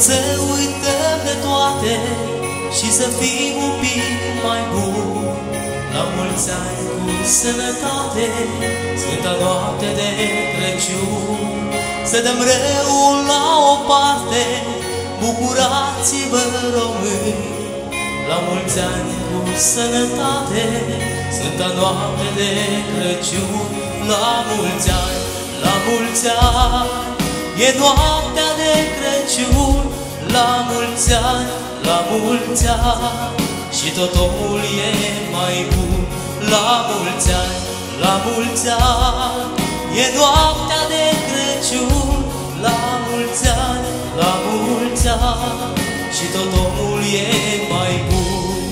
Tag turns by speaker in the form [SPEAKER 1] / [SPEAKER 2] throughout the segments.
[SPEAKER 1] să uităm de toate și să fim un pic mai buni. La mulți ani cu sănătate, Sfânta noapte de Crăciun. Să dăm răul la o parte, bucurați-vă români. La mulți ani cu sănătate, Sfânta noapte de Crăciun. La mulți ani, la mulți ani, e noaptea de Crăciun. La mulți ani, la mulți ani, și tot omul e mai bun. La mulți ani, la mulți ani, e noaptea de Crăciun. La mulți ani, la mulți ani, și tot omul e mai bun.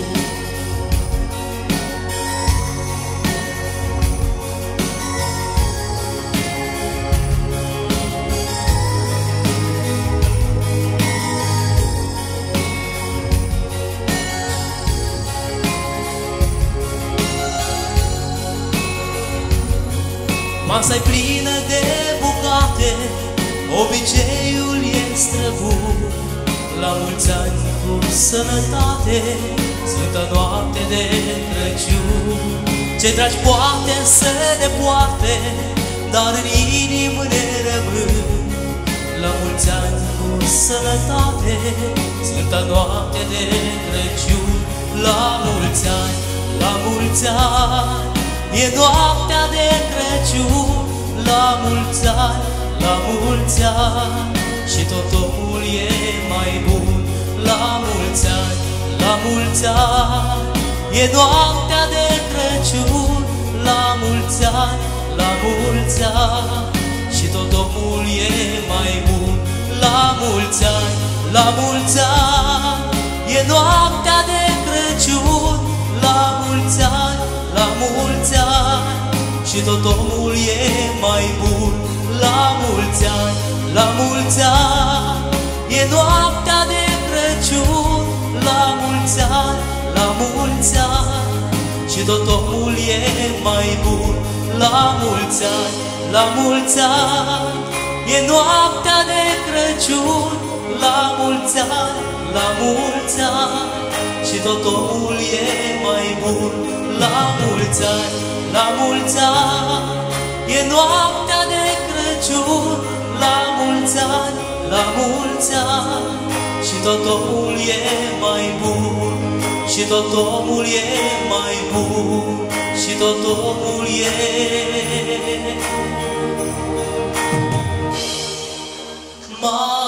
[SPEAKER 1] Masa-i plină de bucate, obiceiul e străbun. La mulți ani cu sănătate, Sfânta noapte de Crăciun. Ce dragi poate să ne poarte, dar în inimă ne rămân. La mulți ani cu sănătate, Sfânta noapte de Crăciun. La mulți ani, la mulți ani, e noaptea de Crăciun. La mulți ani, la mulți ani, și tot omul e mai bun. La mulți ani, la mulți ani, e noaptea de Crăciun. La mulți ani, la mulți ani, și tot omul e mai bun. La mulți ani, la mulți ani, e noaptea de Crăciun. La mulți ani, la mulți ani, și tot omul e mai bun. La mulți ani, la mulți ani, e noaptea de Crăciun. La mulți ani, la mulți ani, și tot omul e mai bun. La mulți ani, la mulți ani, e noaptea de Crăciun. La mulți ani, la mulți ani, și tot omul e mai bun. La mulți ani, la mulți ani, e noaptea de Crăciun. La mulți ani, la mulți ani, și tot omul e mai bun. Și tot omul e mai bun. Și tot omul e mai